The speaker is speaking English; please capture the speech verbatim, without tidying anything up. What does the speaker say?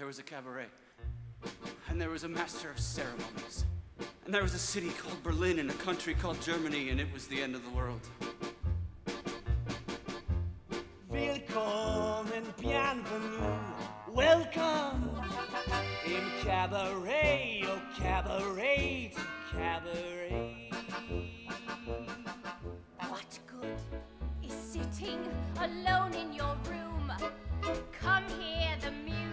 there was a cabaret. And there was a master of ceremonies. And there was a city called Berlin and a country called Germany, and it was the end of the world. Willkommen, bienvenue, welcome. In cabaret, oh cabaret, cabaret. What good is sitting alone in your room? Come hear the music.